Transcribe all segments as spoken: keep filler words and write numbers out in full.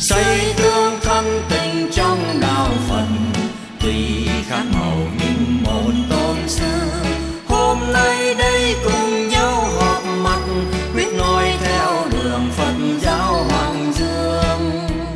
xây tương thân tình trong đạo Phật, tùy khác màu nhưng một tôn sư. Hôm nay đây cùng nhau họp mặt, quyết noi theo đường Phật giáo Hoàng Dương.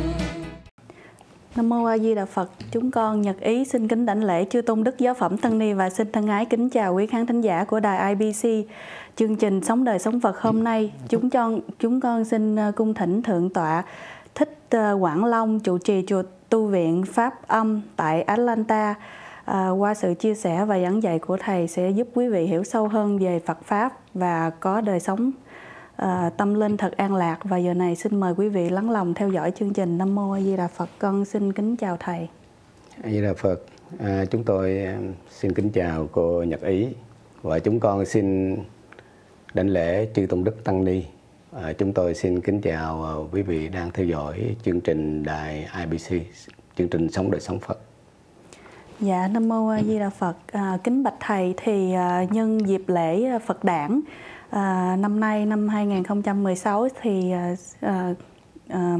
Nam mô A Di Đà Phật. Chúng con Nhật Ý xin kính đảnh lễ chư tôn đức giáo phẩm Tăng Ni và xin thân ái kính chào quý khán thính giả của đài i bê xê. Chương trình Sống đời sống Phật hôm nay, chúng con chúng con xin cung thỉnh thượng tọa Thích Quảng Long, trụ trì chùa Tu viện Pháp Âm tại Atlanta. À, qua sự chia sẻ và giảng dạy của thầy sẽ giúp quý vị hiểu sâu hơn về Phật pháp và có đời sống à, tâm linh thật an lạc. Và giờ này xin mời quý vị lắng lòng theo dõi chương trình. Nam mô A Di Đà Phật. Con xin kính chào thầy. A Di Đà Phật. À, chúng tôi xin kính chào cô Nhật Ý và chúng con xin đảnh lễ chư tôn đức tăng ni. À, chúng tôi xin kính chào quý vị đang theo dõi chương trình đài i bê xê, chương trình Sống đời sống Phật. Dạ, Nam mô A Di Đà Phật. À, kính bạch thầy, thì à, nhân dịp lễ Phật đản à, năm nay năm hai nghìn không trăm mười sáu thì à, à, à,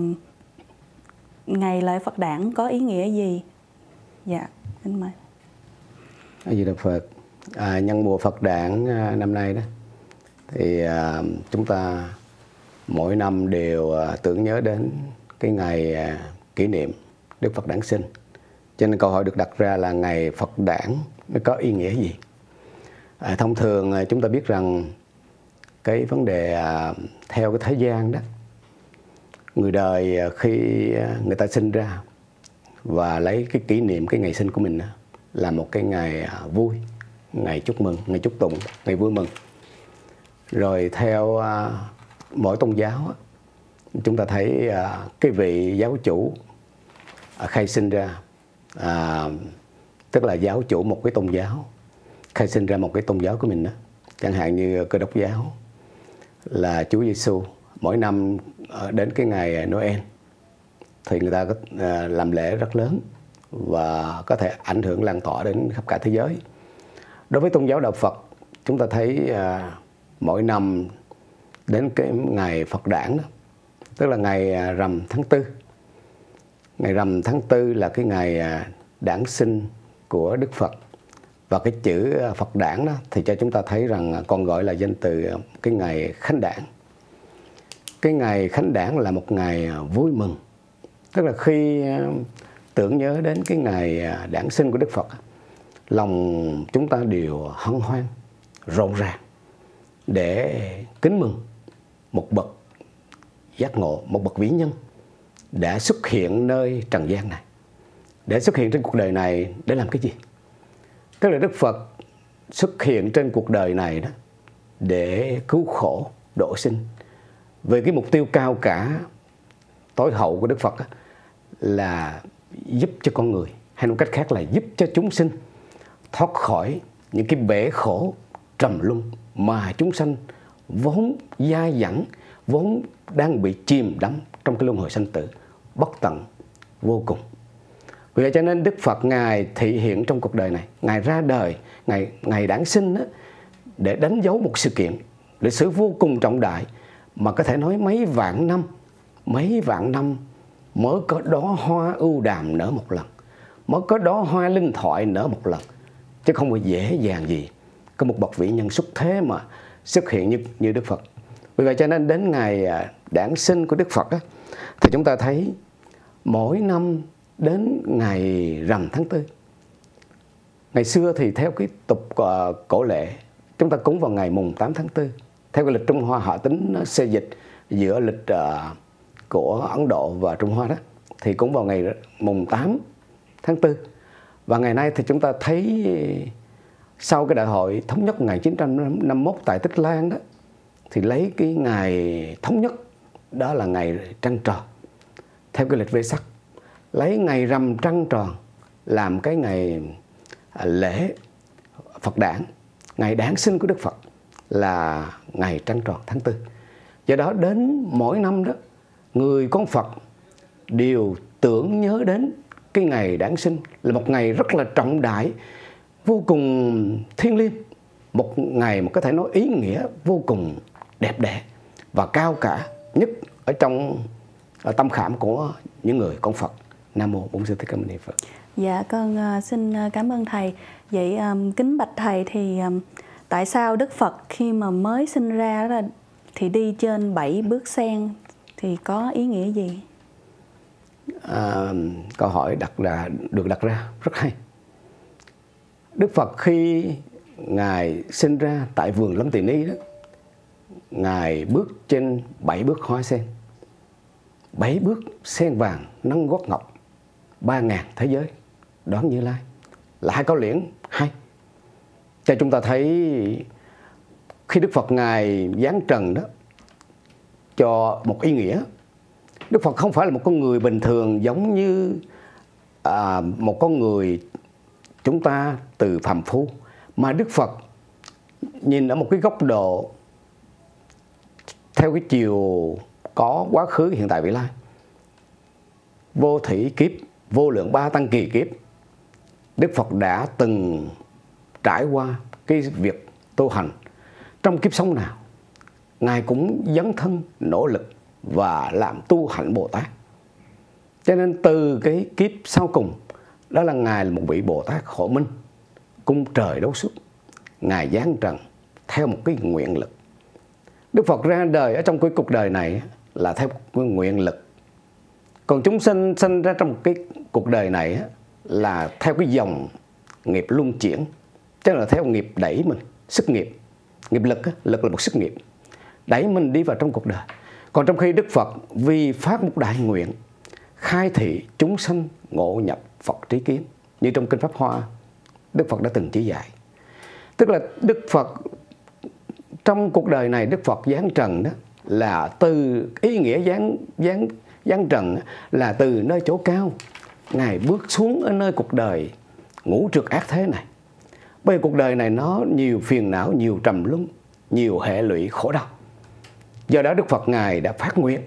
ngày lễ Phật đản có ý nghĩa gì? Dạ, kính mời. A Di Đà Phật. À, nhân mùa Phật đản năm nay đó thì à, chúng ta mỗi năm đều à, tưởng nhớ đến cái ngày à, kỷ niệm Đức Phật đản sinh. Cho nên câu hỏi được đặt ra là ngày Phật đản nó có ý nghĩa gì? À, thông thường à, chúng ta biết rằng cái vấn đề à, theo cái thời gian đó, người đời à, khi à, người ta sinh ra và lấy cái kỷ niệm cái ngày sinh của mình đó, là một cái ngày à, vui, ngày chúc mừng, ngày chúc tụng, ngày vui mừng. Rồi theo à, mỗi tôn giáo á, chúng ta thấy à, cái vị giáo chủ à, khai sinh ra, à, tức là giáo chủ một cái tôn giáo khai sinh ra một cái tôn giáo của mình đó. Chẳng hạn như Cơ Đốc giáo là Chúa Giêsu, mỗi năm đến cái ngày Noel thì người ta có à, làm lễ rất lớn và có thể ảnh hưởng lan tỏa đến khắp cả thế giới. Đối với tôn giáo đạo Phật, chúng ta thấy à, mỗi năm đến cái ngày Phật đản đó, tức là ngày rằm tháng tư. Ngày rằm tháng tư là cái ngày đản sinh của Đức Phật. Và cái chữ Phật đản đó thì cho chúng ta thấy rằng còn gọi là danh từ cái ngày Khánh đản. Cái ngày Khánh đản là một ngày vui mừng. Tức là khi tưởng nhớ đến cái ngày đản sinh của Đức Phật, lòng chúng ta đều hân hoan, rộn ràng để kính mừng một bậc giác ngộ, một bậc vĩ nhân đã xuất hiện nơi trần gian này. Để xuất hiện trên cuộc đời này để làm cái gì? Tức là Đức Phật xuất hiện trên cuộc đời này đó để cứu khổ, độ sinh. Về cái mục tiêu cao cả, tối hậu của Đức Phật là giúp cho con người, hay nói cách khác là giúp cho chúng sinh thoát khỏi những cái bể khổ trầm luân mà chúng sanh vốn dai dẳng, vốn đang bị chìm đắm trong cái luân hồi sanh tử bất tận vô cùng. Vì vậy cho nên Đức Phật Ngài thị hiện trong cuộc đời này, Ngài ra đời, Ngài, Ngài đản sinh đó, để đánh dấu một sự kiện lịch sử vô cùng trọng đại mà có thể nói mấy vạn năm, mấy vạn năm mới có đóa hoa ưu đàm nở một lần, mới có đóa hoa linh thoại nở một lần, chứ không phải dễ dàng gì có một bậc vĩ nhân xuất thế mà xuất hiện như, như Đức Phật. Vì vậy cho nên đến ngày đản sinh của Đức Phật á, thì chúng ta thấy mỗi năm đến ngày rằm tháng tư. Ngày xưa thì theo cái tục uh, cổ lệ, chúng ta cúng vào ngày mùng tám tháng tư. Theo cái lịch Trung Hoa họ tính xê dịch giữa lịch uh, của Ấn Độ và Trung Hoa đó, thì cúng vào ngày mùng tám tháng tư. Và ngày nay thì chúng ta thấy sau cái đại hội thống nhất một nghìn chín trăm năm mươi mốt tại Tích Lan đó, thì lấy cái ngày thống nhất đó là ngày trăng tròn theo cái lịch Vê Sắc, lấy ngày rằm trăng tròn làm cái ngày lễ Phật đản, ngày đản sinh của Đức Phật là ngày trăng tròn tháng tư. Do đó đến mỗi năm đó, người con Phật đều tưởng nhớ đến cái ngày đản sinh là một ngày rất là trọng đại, vô cùng thiêng liêng, một ngày mà có thể nói ý nghĩa vô cùng đẹp đẽ và cao cả nhất ở trong tâm khảm của những người con Phật. Nam mô Bổn Sư Thích Ca Mâu Ni Phật. Dạ con uh, xin cảm ơn thầy. Vậy um, kính bạch thầy, thì um, tại sao Đức Phật khi mà mới sinh ra đó thì đi trên bảy bước sen, thì có ý nghĩa gì? À, câu hỏi đặt ra được đặt ra rất hay. Đức Phật khi Ngài sinh ra tại vườn Lâm Tỳ Ni đó, Ngài bước trên bảy bước hoa sen. Bảy bước sen vàng nâng gót ngọc, ba ngàn thế giới đón Như Lai, là hai câu liễn hay. Cho chúng ta thấy khi Đức Phật Ngài giáng trần đó, cho một ý nghĩa. Đức Phật không phải là một con người bình thường giống như à, một con người chúng ta từ phàm phu, mà Đức Phật nhìn ở một cái góc độ theo cái chiều có quá khứ, hiện tại, vị lai, vô thủy kiếp, vô lượng ba tăng kỳ kiếp. Đức Phật đã từng trải qua cái việc tu hành. Trong kiếp sống nào Ngài cũng dấn thân nỗ lực và làm tu hạnh Bồ Tát. Cho nên từ cái kiếp sau cùng, đó là Ngài là một vị Bồ Tát khổ minh, cung trời đấu xuất. Ngài giáng trần theo một cái nguyện lực. Đức Phật ra đời ở trong cái cuộc đời này là theo một cái nguyện lực. Còn chúng sinh sinh ra trong cái cuộc đời này là theo cái dòng nghiệp luân chuyển, tức là theo nghiệp đẩy mình, sức nghiệp. Nghiệp lực, lực là một sức nghiệp đẩy mình đi vào trong cuộc đời. Còn trong khi Đức Phật vì phát một đại nguyện, khai thị chúng sanh ngộ nhập Phật trí kiến, như trong Kinh Pháp Hoa Đức Phật đã từng chỉ dạy. Tức là Đức Phật trong cuộc đời này, Đức Phật giáng trần đó là từ ý nghĩa giáng giáng giáng trần là từ nơi chỗ cao, Ngài bước xuống ở nơi cuộc đời ngũ trược ác thế này. Bởi vì cuộc đời này nó nhiều phiền não, nhiều trầm luân, nhiều hệ lụy khổ đau. Do đó Đức Phật Ngài đã phát nguyện.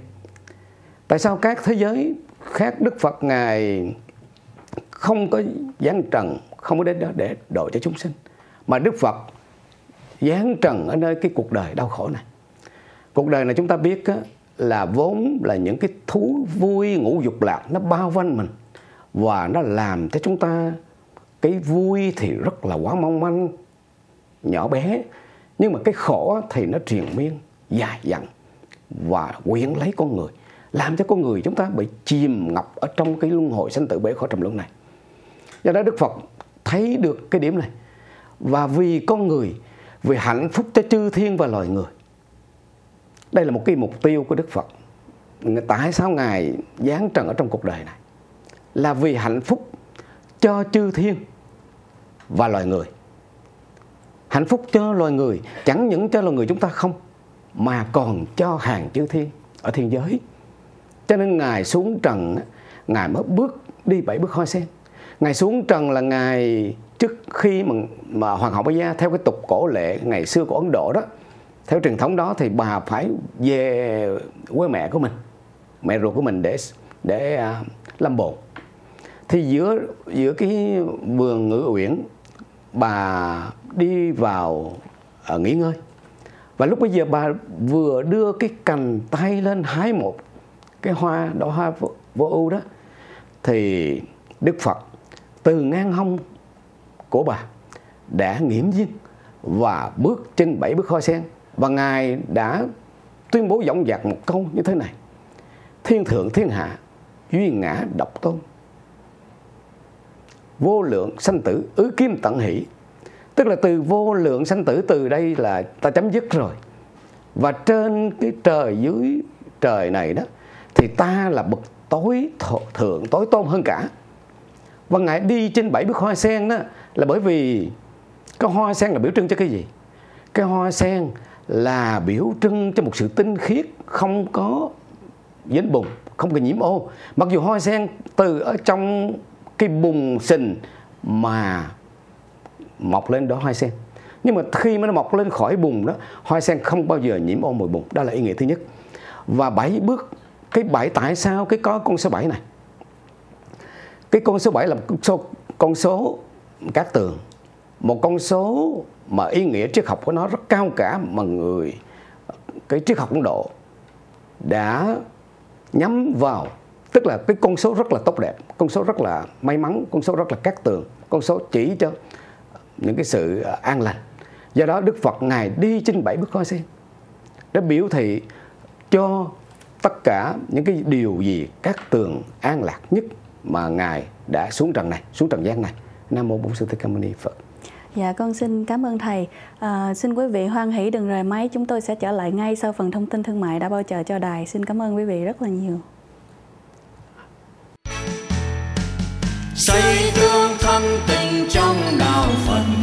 Tại sao các thế giới khác Đức Phật Ngài không có giáng trần, không có đến đó để độ cho chúng sinh, mà Đức Phật giáng trần ở nơi cái cuộc đời đau khổ này? Cuộc đời này chúng ta biết á, là vốn là những cái thú vui ngũ dục lạc nó bao quanh mình, và nó làm cho chúng ta cái vui thì rất là quá mong manh, nhỏ bé, nhưng mà cái khổ thì nó triền miên, dài dẳng và quyến lấy con người, làm cho con người chúng ta bị chìm ngập ở trong cái luân hồi sanh tử bể khổ trầm luân này. Do đó Đức Phật thấy được cái điểm này, và vì con người, vì hạnh phúc cho chư thiên và loài người, đây là một cái mục tiêu của Đức Phật. Tại sao Ngài giáng trần ở trong cuộc đời này? Là vì hạnh phúc cho chư thiên và loài người. Hạnh phúc cho loài người, chẳng những cho loài người chúng ta không, mà còn cho hàng chư thiên ở thiên giới. Cho nên Ngài xuống trần, Ngài mới bước đi bảy bước hoa sen. Ngài xuống trần là Ngài trước khi mà, mà Hoàng hậu Maya Gia theo cái tục cổ lệ ngày xưa của Ấn Độ đó, theo truyền thống đó thì bà phải về quê mẹ của mình, mẹ ruột của mình để để uh, lâm bồn. Thì giữa giữa cái vườn Ngự Uyển, bà đi vào uh, nghỉ ngơi. Và lúc bây giờ bà vừa đưa cái cành tay lên hái một cái hoa, đóa hoa vô, vô ưu đó, thì Đức Phật từ ngang hông của bà đã nghiễm nhiên và bước trên bảy bước hoa sen. Và Ngài đã tuyên bố dõng dạc một câu như thế này: thiên thượng thiên hạ, duy ngã độc tôn, vô lượng sanh tử, ứ kim tận hỷ. Tức là từ vô lượng sanh tử, từ đây là ta chấm dứt rồi. Và trên cái trời dưới trời này đó, thì ta là bậc tối thượng, tối tôn hơn cả. Và Ngài đi trên bảy bước hoa sen đó là bởi vì cái hoa sen là biểu trưng cho cái gì? Cái hoa sen là biểu trưng cho một sự tinh khiết, không có dính bùn, không có nhiễm ô. Mặc dù hoa sen từ ở trong cái bùn sình mà mọc lên đó hoa sen, nhưng mà khi mà nó mọc lên khỏi bùn đó, hoa sen không bao giờ nhiễm ô mùi bùn. Đó là ý nghĩa thứ nhất. Và bảy bước, cái bảy tại sao cái có con số bảy này? Cái con số bảy là một con số, con số cát tường, một con số mà ý nghĩa triết học của nó rất cao cả, mà người cái triết học Ấn Độ đã nhắm vào, tức là cái con số rất là tốt đẹp, con số rất là may mắn, con số rất là cát tường, con số chỉ cho những cái sự an lành. Do đó Đức Phật Ngài đi trên bảy bước hoa sen để biểu thị cho tất cả những cái điều gì cát tường an lạc nhất mà Ngài đã xuống trần này, xuống trần gian này. Nam mô Bổn Sư Thích Ca Mâu Ni Phật. Dạ, con xin cảm ơn thầy. À, xin quý vị hoan hỷ đừng rời máy, chúng tôi sẽ trở lại ngay sau phần thông tin thương mại đã bao chờ cho đài. Xin cảm ơn quý vị rất là nhiều. Xây tương thân tình trong đạo Phật.